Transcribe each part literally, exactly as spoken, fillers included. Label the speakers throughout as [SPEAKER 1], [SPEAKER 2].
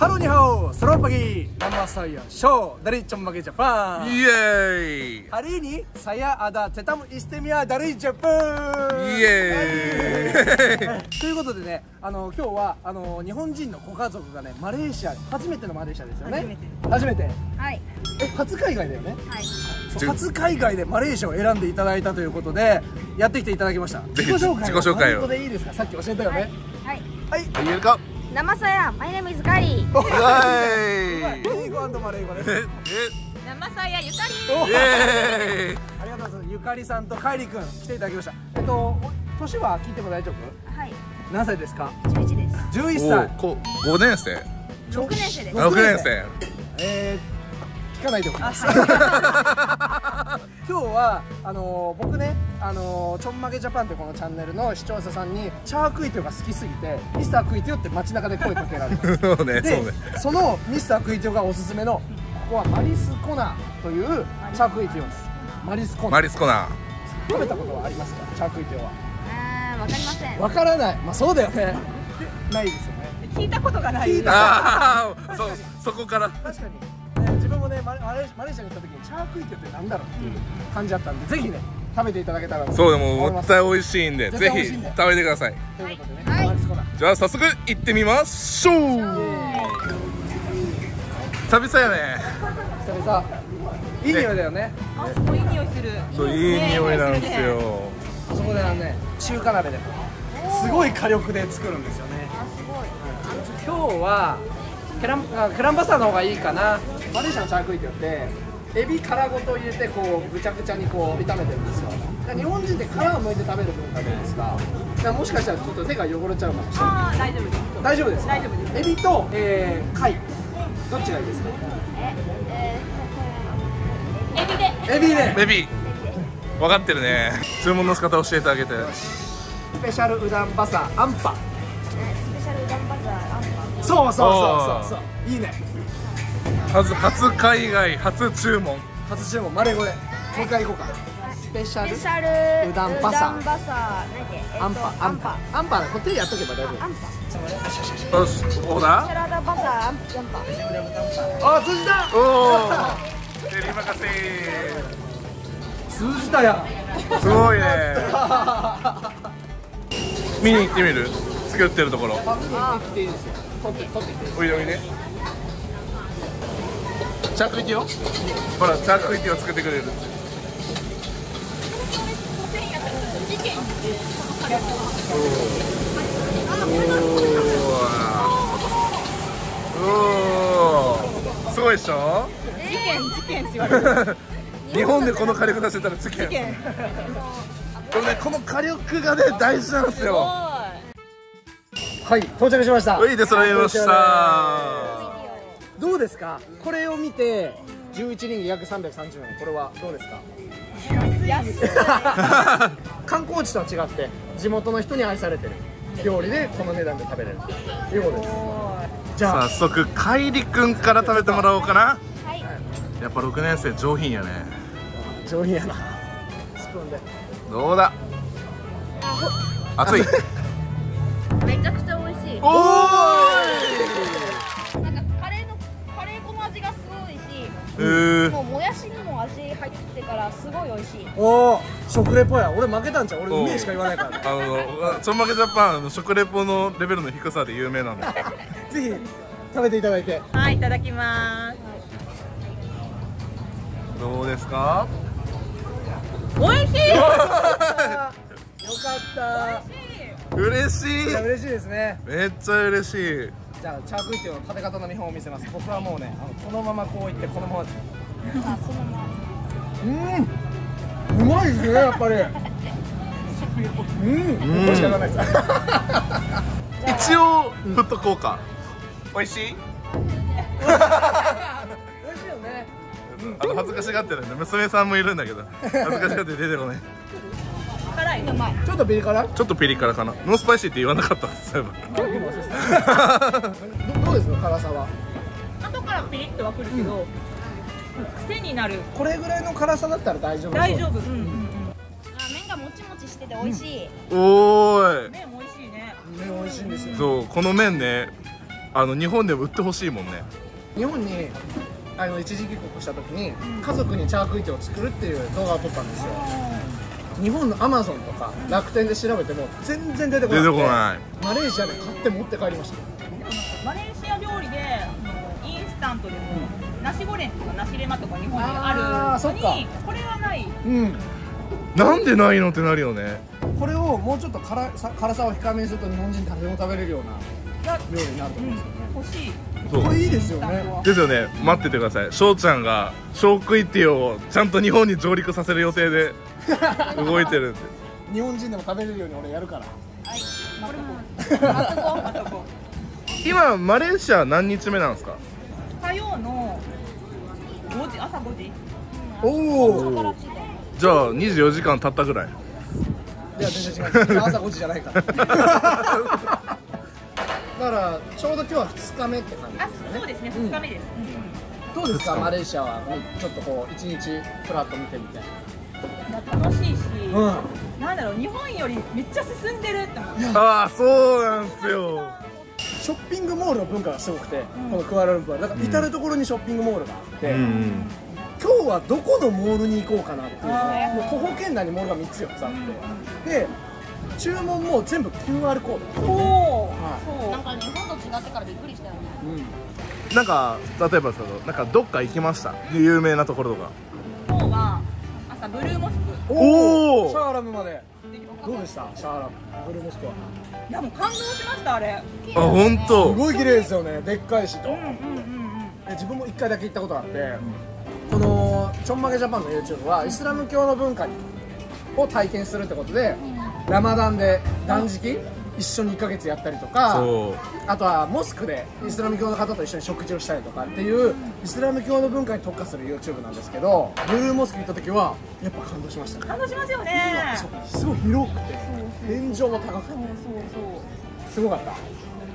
[SPEAKER 1] Halo ni hao, selamat pagi. Nama saya Shaw dari Chonmage Japan.
[SPEAKER 2] Yeay.
[SPEAKER 1] Hari ini saya ada tetamu istimewa dari Jepang.
[SPEAKER 2] イエーイ。
[SPEAKER 1] ということでね、あの今日はあの日本人のご家族がね、マレーシア、初めてのマレーシアですよね。
[SPEAKER 3] 初めて。
[SPEAKER 1] 初めて。
[SPEAKER 3] はい。
[SPEAKER 1] え、初海外だよね。
[SPEAKER 3] はい。
[SPEAKER 1] そう初海外でマレーシアを選んでいただいたということでやってきていただきました。自己紹介
[SPEAKER 2] 自己紹介を
[SPEAKER 1] 本当でいいですか。さっき教えたよね。
[SPEAKER 3] はい。
[SPEAKER 1] はい。
[SPEAKER 2] 言えるか。
[SPEAKER 3] Nama saya, my name is Kari.
[SPEAKER 2] イエーイ。
[SPEAKER 1] 英語&マレー語です。
[SPEAKER 2] え、
[SPEAKER 3] Nama saya Yukari.
[SPEAKER 2] イエーイ。
[SPEAKER 1] ありがとうございます。ゆかりさんとかいりくん来ていただきました。えっと年は聞いても大丈夫？
[SPEAKER 3] はい。
[SPEAKER 1] 何歳ですか？
[SPEAKER 3] じゅういちです。
[SPEAKER 1] じゅういっさい。
[SPEAKER 2] こごねん生。
[SPEAKER 3] ろくねん生です。
[SPEAKER 2] ろくねん生。
[SPEAKER 1] えー、聞かないでおきます。今日はあのー、僕ね、あのー、ちょんまげジャパンってこのチャンネルの視聴者さんにチャークイティオが好きすぎてミスタークイティオって街中で声かけられて
[SPEAKER 2] そうね、
[SPEAKER 1] で
[SPEAKER 2] そうね。
[SPEAKER 1] そのミスタークイティオがおすすめのここはマリスコナというチャークイティオです。マリスコナ
[SPEAKER 2] マリスコナ。
[SPEAKER 1] 食べたことはありますか？チャークイティオは。
[SPEAKER 3] あー、わかりません。
[SPEAKER 1] わからない。まあそうだよね。ないですよね。
[SPEAKER 3] 聞いたことがない。
[SPEAKER 1] 聞いた
[SPEAKER 2] ああ、そそこから。
[SPEAKER 1] 確かに、ね、自分もねマレマレマレーシアに行った時にチャークイティオってなんだろうっていう感じだったんで、ぜひね食べていただけたらと
[SPEAKER 2] そうでも
[SPEAKER 1] 思います。
[SPEAKER 2] 絶対美味しいんで、
[SPEAKER 1] 絶
[SPEAKER 2] ぜひ
[SPEAKER 1] 対美味しいんで
[SPEAKER 2] 食べてください。
[SPEAKER 1] ということでね、
[SPEAKER 3] はい
[SPEAKER 1] マリスコナ
[SPEAKER 2] じゃあ早速行ってみましょう。久々やね。
[SPEAKER 1] 久々いい匂いだよね。
[SPEAKER 3] あ、すごいいい匂いする。
[SPEAKER 2] そう、いい匂いなんですよ。
[SPEAKER 1] そこではね中華鍋ですごい火力で作るんですよね。
[SPEAKER 3] あ、すごい。
[SPEAKER 1] 今日はケランあクランバサーの方がいいかな。マレーシアのチャークイティオってエビ殻ごと入れてこうぐちゃぐちゃにこう炒めてるんですよ。だから日本人って殻を剥いて食べる文化じゃないですか。だからもしかしたらちょっと手が汚れちゃうかもしれない。
[SPEAKER 3] あー、大丈夫です。
[SPEAKER 1] 大丈夫ですか？
[SPEAKER 3] 大丈夫です。
[SPEAKER 1] エビと、えー、貝どっちがいいですか？
[SPEAKER 3] え、えー、エビで。
[SPEAKER 1] エビで。
[SPEAKER 2] ベビー分かってるね。注文の仕方教えてあげて。
[SPEAKER 1] スペシャルうどんバサーアンパ。
[SPEAKER 3] スペシャルうどんバザーアンパ。
[SPEAKER 1] そうそうそうそうそう。いいね。
[SPEAKER 2] 初初海外初注文。
[SPEAKER 1] 初注文マレー語で。もう一回行こうか。スペシャル
[SPEAKER 3] スペシャル
[SPEAKER 1] うどんバサー
[SPEAKER 3] うどんバサー。なんだっけ？えっと
[SPEAKER 1] アンパアンパアンパ。これ手やっとけば大丈夫。
[SPEAKER 3] アンパ。
[SPEAKER 2] よし、オー
[SPEAKER 3] スペ
[SPEAKER 2] ダー。
[SPEAKER 3] シャルうどんバサーアンパ。
[SPEAKER 1] あ、通じた。
[SPEAKER 2] おお。テリ任せ。
[SPEAKER 1] 通じたや。
[SPEAKER 2] すごいね。見に行ってみる？作ってるところ。
[SPEAKER 1] あ、来ていいですよ。取って取ってきて。
[SPEAKER 2] おいでおいで。チャークイティオ？ほら、チャークイティオ作ってくれる。おお。すごいでしょ？
[SPEAKER 3] 事件事件って言われる。
[SPEAKER 2] 日本でこの火力出してたら事件。でもね、この火力がね大事なんですよ。
[SPEAKER 1] はい、到着しました。
[SPEAKER 2] はい、で揃いました。
[SPEAKER 1] どうですか？これを見てじゅういちリング約さんびゃくさんじゅうえん。これはどうですか？
[SPEAKER 3] 安い。
[SPEAKER 1] 観光地とは違って地元の人に愛されてる料理でこの値段で食べれるということです。じゃあ
[SPEAKER 2] 早速かいりくんから食べてもらおうかな。
[SPEAKER 3] はい。
[SPEAKER 2] やっぱろくねん生上品やね。
[SPEAKER 1] 上品やな。スプーンで。
[SPEAKER 2] どうだ？熱い。
[SPEAKER 3] めちゃくちゃ美味しい。
[SPEAKER 2] おーい。
[SPEAKER 3] なんかカレーのカレー粉の味がすごいし、
[SPEAKER 2] えー、
[SPEAKER 3] もうもやしにも味入ってからすごい美味しい。
[SPEAKER 1] おお、食レポや。俺負けたんちゃう？俺うめえしか言わないから。
[SPEAKER 2] あのちょんまげジャパンの食レポのレベルの低さで有名なんで。
[SPEAKER 1] ぜひ食べていただいて。
[SPEAKER 3] はい、いただきます。
[SPEAKER 2] どうですか？
[SPEAKER 3] 美味しい。
[SPEAKER 1] よかった
[SPEAKER 2] 嬉しい。
[SPEAKER 1] いや嬉しいですね。
[SPEAKER 2] めっちゃ嬉しい。
[SPEAKER 1] じゃあチャークイティオの食べ方の見本を見せます。僕はもうね、あのこのままこういってこのまま。
[SPEAKER 3] あ、そのまま。
[SPEAKER 1] うん、うまいですねやっぱり。うん、これしか言わないです。
[SPEAKER 2] 一応振っとこうか。美味しい？
[SPEAKER 1] 美味しいよね。
[SPEAKER 2] あの恥ずかしがってるんで、娘さんもいるんだけど恥ずかしがって出てこない。
[SPEAKER 3] 辛い。うまい。
[SPEAKER 1] ちょっとピリ辛？
[SPEAKER 2] ちょっとピリ辛かな。ノースパイシーって言わなかったそういえば。
[SPEAKER 1] どどうですか辛さは？
[SPEAKER 4] 後からピリッとはくるけど、癖になる。
[SPEAKER 1] これぐらいの辛さだったら大丈夫。
[SPEAKER 4] 大丈夫。うんうんうん。
[SPEAKER 3] あ、麺がもちもちしてて美味しい。
[SPEAKER 2] おーい。
[SPEAKER 4] 麺美味しいね。
[SPEAKER 1] 麺美味しいんですよ。
[SPEAKER 2] そう、この麺ね、 あの日本でも売ってほしいもんね。
[SPEAKER 1] 日本にあの一時帰国した時に家族にチャークイテを作るっていう動画を撮ったんですよ。日本のアマゾンとか楽天で調べても全然出てこなくて、
[SPEAKER 2] 出てこない。
[SPEAKER 1] マレーシアで買って持って帰りました。
[SPEAKER 4] マレーシア料理でインスタントでもナシゴレンとかナシレマとか日本にあるのにこれはない。
[SPEAKER 1] うん。
[SPEAKER 2] なんでないのってなるよね。
[SPEAKER 1] これをもうちょっと辛さ辛さを控えめにすると日本人誰でも食べれるような料理になると思うんですよね。
[SPEAKER 4] 欲しい。
[SPEAKER 2] そう
[SPEAKER 1] これいいですよね。
[SPEAKER 2] ですよね。待っててください。翔ちゃんがショークイティをちゃんと日本に上陸させる予定で動いてるんで。
[SPEAKER 1] 日本人でも食べれるように俺やるから。
[SPEAKER 4] はい。これも。あとこ、あとこ。
[SPEAKER 2] 今マレーシア何日目なんですか？
[SPEAKER 4] 火曜のごじ、朝ごじ。
[SPEAKER 1] おお。
[SPEAKER 2] じゃあにじゅうよじかん経ったぐらい。
[SPEAKER 1] いや全然違う。朝ごじじゃないから。だからちょうど今日はふつかめって感じですよね。
[SPEAKER 4] そうですね。ふつかめです。
[SPEAKER 1] どうですかマレーシアはちょっとこう一日フラッと見てみて。
[SPEAKER 4] 楽しいし、
[SPEAKER 1] うん、
[SPEAKER 4] なんだろう日本よりめっちゃ進んでるって思う。
[SPEAKER 2] ああそうなんですよ。
[SPEAKER 1] ショッピングモールの文化がすごくて、うん、このクアラルンプーはだから至る所にショッピングモールがあって、うん、今日はどこのモールに行こうかなっていうのもう徒歩圏内にモールがみっつよっつあって、で注文も全部 キューアール コード。
[SPEAKER 4] そう、
[SPEAKER 3] はい、なんか日本と違ってからびっくりしたよね。
[SPEAKER 2] うん、なんか例えばそのなんかどっか行きました有名なところとか。
[SPEAKER 4] 今日は朝ブルーモスク。
[SPEAKER 2] おお。
[SPEAKER 1] シャーラムまで。どうでしたシャーラムブルーモスクは。
[SPEAKER 4] いやもう感動しましたあれ。
[SPEAKER 2] あ本当。
[SPEAKER 1] すごい綺麗ですよね。でっかいしと。うんうんうんうん。自分もいっかいだけ行ったことがあって、うん、このちょんまげジャパンの YouTube はイスラム教の文化を体験するってことで、うん、ラマダンで断食一緒にいっかげつやったりとか、あとはモスクでイスラム教の方と一緒に食事をしたりとかっていうイスラム教の文化に特化する YouTube なんですけど、ブルーモスク行った時はやっぱ感動しましたね。
[SPEAKER 4] 感動しますよね。
[SPEAKER 1] すごい広くて天井も高くてすごかった。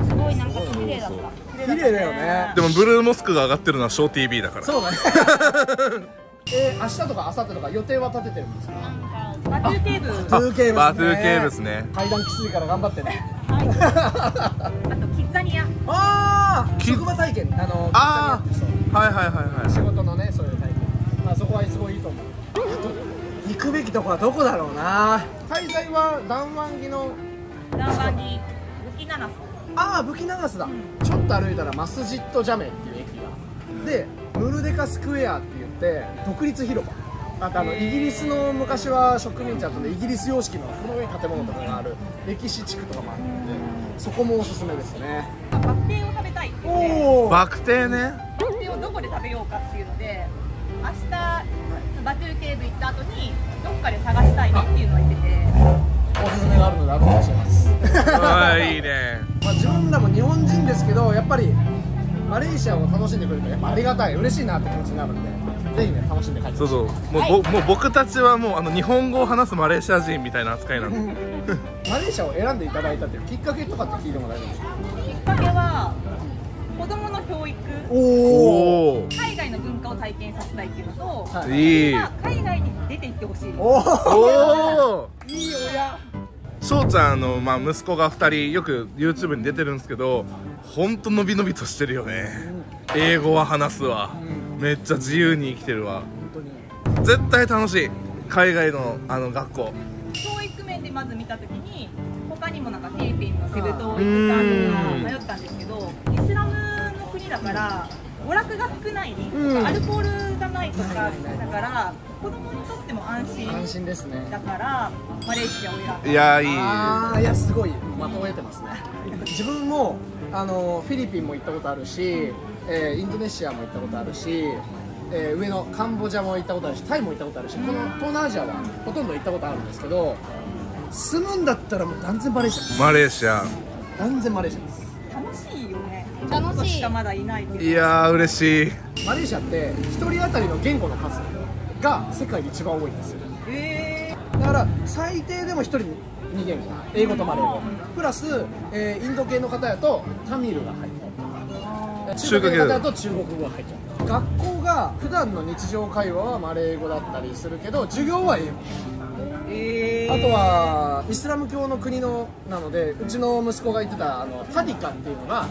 [SPEAKER 3] すごいなんか綺麗だった。
[SPEAKER 1] 綺麗だよね。
[SPEAKER 2] でもブルーモスクが上がってるのはショー ティービー だから。
[SPEAKER 1] そうだね。えー、明日とか明後日とか予定は立ててるんですか？
[SPEAKER 4] バトゥーケーブ。
[SPEAKER 1] バトゥーケーブですね。
[SPEAKER 2] バトゥーケーブですね。
[SPEAKER 1] 階段きついから頑張ってね。
[SPEAKER 4] はい。あとキッザニア。
[SPEAKER 1] ああ。職場体験あの。
[SPEAKER 2] ああ。はいはいはいはい。
[SPEAKER 1] 仕事のねそういう体験。まあそこはすごいいいと思う。あと行くべきとこはどこだろうな。滞在はダンワンギの。
[SPEAKER 4] ダンワンギブキナナス。
[SPEAKER 1] ああブキナナスだ。うん、ちょっと歩いたらマスジッドジャメっていう駅が。でムルデカスクエアって言って独立広場。あとあのイギリスの昔は植民地だったのでイギリス様式の古い建物とかがある歴史地区とかもあるのでそこもおすすめですね。
[SPEAKER 4] バクテーを食べたいって言って。
[SPEAKER 1] おお。
[SPEAKER 2] バクテーね。
[SPEAKER 4] バクテーをどこで食べようかっていうので明日バトゥーケーブ行った後にどっかで探したいねっていうのを言ってて
[SPEAKER 1] おすすめがあるので後で教えます。
[SPEAKER 2] ああいいね。
[SPEAKER 1] まあ自分らも日本人ですけどやっぱりマレーシアを楽しんでくれるとやっぱありがたい嬉しいなって気持ちになるんで。ぜひね楽しんで帰って。
[SPEAKER 2] そうそう。もう、はい、もう僕たちはもうあの日本語を話すマレーシア人みたいな扱いなの。マ
[SPEAKER 1] レーシアを選んでいただいたっていうきっかけとかって聞いても大丈夫ですか？
[SPEAKER 4] きっかけは子供の教育。
[SPEAKER 1] おお。
[SPEAKER 4] 海外の文化を体験させたいっていうのと、はい、
[SPEAKER 2] いい。
[SPEAKER 4] 海外に出て行ってほしい。
[SPEAKER 1] おお。いい親。
[SPEAKER 2] 翔ちゃんのまあ息子がふたりよく YouTube に出てるんですけど、本当のびのびとしてるよね。うん、英語は話すわ。うんめっちゃ自由に生きてるわ。本当に絶対楽しい海外のあの学校。
[SPEAKER 4] 教育面でまず見たときに他にもなんかフィリピンのセブ島行ったのが迷ったんですけど、イスラムの国だから娯楽が少ない、うん、アルコールがないとかだから子供にとっても安心
[SPEAKER 1] 安心ですね。
[SPEAKER 4] だからマレーシアを選んだ。
[SPEAKER 2] いやいい。
[SPEAKER 1] ああいやすごいまとめてますね。自分もあのフィリピンも行ったことあるし、えー、インドネシアも行ったことあるし、えー、上のカンボジアも行ったことあるしタイも行ったことあるし、この東南アジアはほとんど行ったことあるんですけど、住むんだったらもう断然マレーシアです。
[SPEAKER 2] マレーシア
[SPEAKER 1] 断然マレーシアです。
[SPEAKER 4] 楽しいよね。
[SPEAKER 3] 楽しい。
[SPEAKER 4] しかまだいないけど。
[SPEAKER 2] いやー嬉しい。
[SPEAKER 1] マレーシアってひとり当たりの言語の数が世界で一番多いんですよ。
[SPEAKER 4] え
[SPEAKER 1] ー、だから最低でもひとりに言語、英語とマレー語プラス、えー、インド系の方やとタミルが入ったり、中華系の方だと中国語が入ったり、学校が普段の日常会話はマレー語だったりするけど授業は英語。えー、あとはイスラム教の国のなのでうちの息子が言ってたあのタディカっていうのが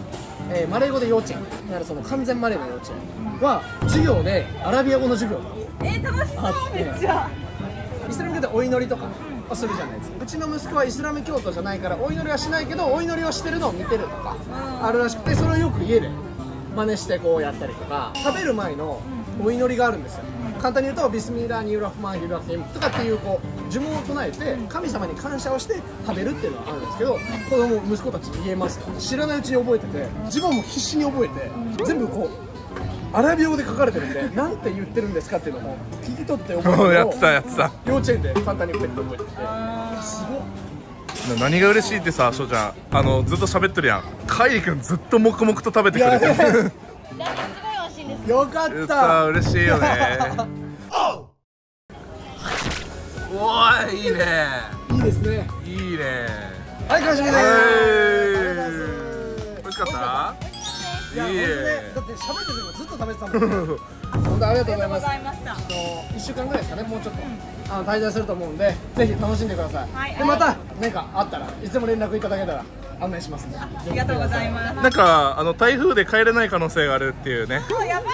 [SPEAKER 1] えーマレー語で幼稚園、だからその完全マレーの幼稚園は授業でアラビア語の授業が
[SPEAKER 4] えー、楽し
[SPEAKER 1] あ
[SPEAKER 4] そう
[SPEAKER 1] って
[SPEAKER 4] めっちゃ。
[SPEAKER 1] イスラム教でお祈りとかをするじゃないですか。うちの息子はイスラム教徒じゃないからお祈りはしないけど、お祈りをしてるのを見てるとかあるらしくて、それをよく家で真似してこうやったりとか、食べる前のお祈りがあるんですよ。簡単に言うとビスミラーニューラフマンヒルラヒムとかっていうこう呪文を唱えて神様に感謝をして食べるっていうのがあるんですけど、子供息子たちに言えますか、知らないうちに覚えてて、自分も必死に覚えて全部こうアラビア語で書かれてるんで、なんて言ってるんですかっていうのも聞き取って覚えてる
[SPEAKER 2] やってたやってた。
[SPEAKER 1] 幼稚園で簡単にペット覚えてて、すごっ。
[SPEAKER 2] 何が嬉しいってさ、しょうちゃん、あのずっと喋ってるやん。カイリ君ずっと黙々と食べてくれてる。
[SPEAKER 3] ラーメンすごい美味しいんです。
[SPEAKER 1] よかっ
[SPEAKER 2] さ
[SPEAKER 1] た。
[SPEAKER 2] あ嬉しいよね。おーいいね。
[SPEAKER 1] いいですね。
[SPEAKER 2] いいね。
[SPEAKER 1] はい、完食です。
[SPEAKER 2] 美味しかった
[SPEAKER 1] いや、
[SPEAKER 2] いいえ
[SPEAKER 1] ほんとね、だって喋っててもずっと食べてたもんね。本当ありがとうございます。
[SPEAKER 4] ありがとうございました。
[SPEAKER 1] あのいっしゅうかんぐらいですかね、もうちょっと、あの滞在すると思うんで、ぜひ楽しんでください。
[SPEAKER 4] はい
[SPEAKER 1] でまた何かあったらいつでも連絡いただけたら案内しますんで。あ
[SPEAKER 4] ありがとうございます。
[SPEAKER 2] なんかあの台風で帰れない可能性があるっていうね。
[SPEAKER 4] あ、やばい。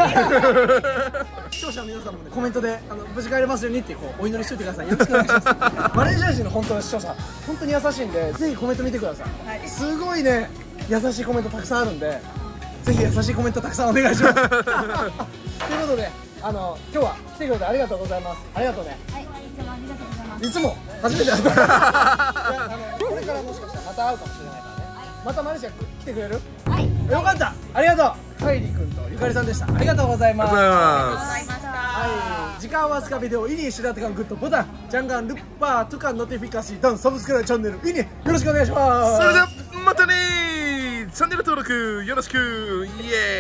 [SPEAKER 1] 視聴者の皆さんもね、コメントであの無事帰れますようにってこうお祈りしといてください。よろしくお願いします。マレーシア人の本当の視聴者本当に優しいんで、ぜひコメント見てください。
[SPEAKER 4] はい
[SPEAKER 1] すごいね、優しいコメントたくさんあるんで、ぜひ優しいコメントたくさんお願いします。ということで、あの今日は来てくれてありがとうございます。ありがとうね。
[SPEAKER 3] はい、いつもありがとうございます。
[SPEAKER 1] いつも初めて会った。いやあのこれからもしかしたらまた会うかもしれないからね。またマレーシア来てくれる？
[SPEAKER 3] はい。
[SPEAKER 1] よかった。ありがとう。カイリー君とゆかりさんでした。ありがとうございます。
[SPEAKER 2] ありがとうござい
[SPEAKER 4] ありがとう
[SPEAKER 2] ま
[SPEAKER 4] ございました。
[SPEAKER 1] はい、時間わずかビデオイニシラテカングッドボタンジャンガンルッパートゥカンノティフィカシーダンサブスクライブチャンネルイニよろしくお願いします。
[SPEAKER 2] す。それではまたねー。チャンネル登録よろしく。イエーイ。